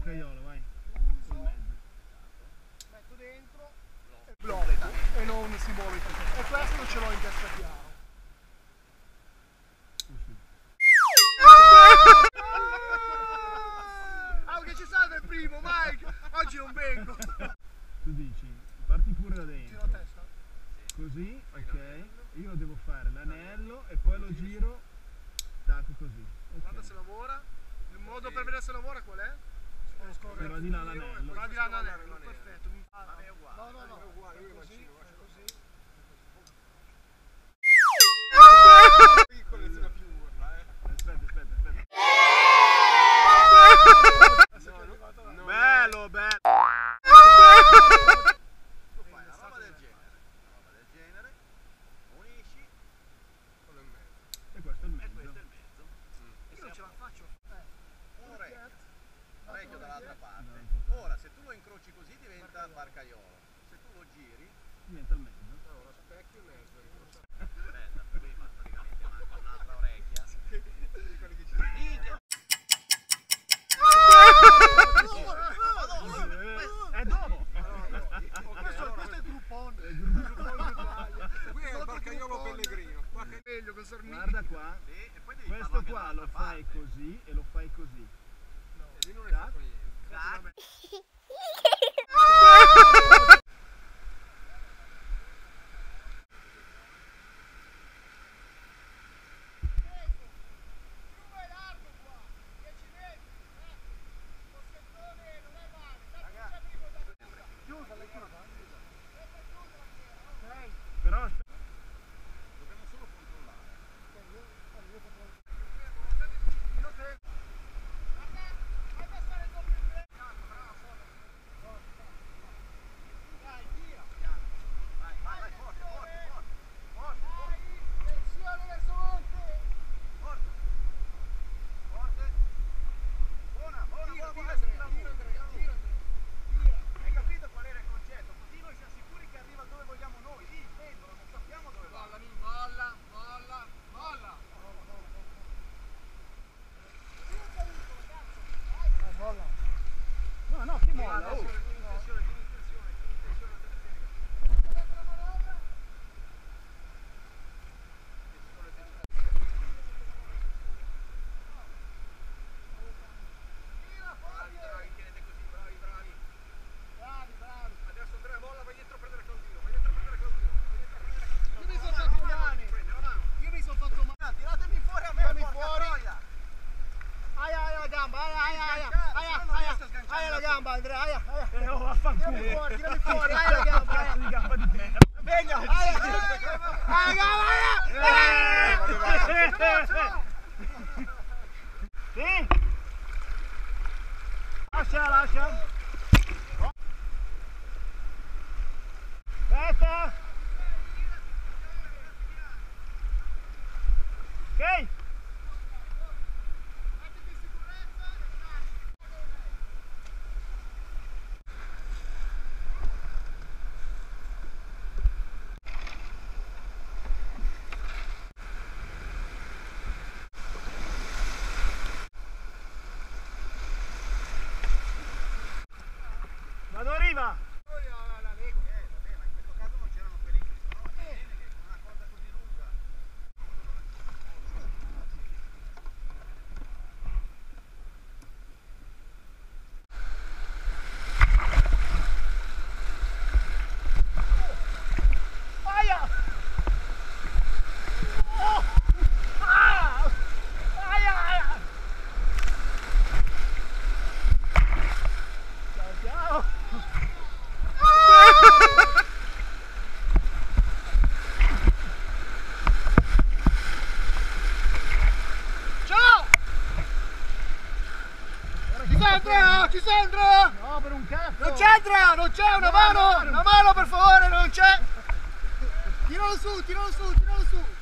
barcaiolo, vai. Sul mezzo. Metto dentro e blocco e non si muove più. E questo non ce l'ho in testa chiaro. Ah, che ci salva il primo, Mike! Oggi non vengo! Tu dici, parti pure da dentro. Giro a testa? Così, ok. Io devo fare l'anello e poi lo giro, tacco così. Guarda se lavora. Il modo per vedere se lavora qual è? Se va di là l'anello. Va di là l'anello, perfetto. Vabbè, è uguale. No, È uguale, io così, immagino. così. Colleziona più urla, Aspetta. No. Bello, bello. Tu fai una roba del genere, unisci, quello in mezzo. E questo è il E mezzo. questo è il mezzo. Io non ce la faccio. Un orecchio dall'altra parte. Ora, se tu lo incroci così diventa barcaiolo. Se tu lo giri, Diventa il mezzo. uno specchio in mezzo. Aspetta, prima praticamente manca un'altra orecchia. È dopo. Questo è il gruppone. Qui è il barcaiolo pellegrino. Meglio con Sornino. Guarda qua. Sì, e poi devi Questo farlo anche qua lo dall'altra fai parte. così e lo fai così. E lì non hai fatto niente. Vabbè. Però aspetta. Dobbiamo solo controllare. Vai, forte. Buona. Hai capito qual era il concetto? Così noi siamo sicuri che arriva dove vogliamo noi. Lì, dentro, non sappiamo dove va. No, che molla. Oh. Adesso Andrea molla, vai dietro a prendere Claudino. Io mi sono fatto male. Io mi sono fatto male. Tiratemi fuori a me, Tirami porca fuori. troia. Aia la gamba, aia la gamba, Andrea, aia. Oh, vaffanculo. Tirami fuori, aia la gamba, Cazzo di gamba di merda. Venga, aia la gamba, Sì. Lascia. Aspetta. Ok. Vado a riva! Vabbè, ma in questo caso non c'erano pericoli, però è bene che con una cosa così lunga. Aia! Oh! Ah! Aia! Ciao! ciao! Ci sei Andrea? No, per un cazzo! Non c'è Andrea, non c'è, una mano per favore, non c'è! Tiralo su!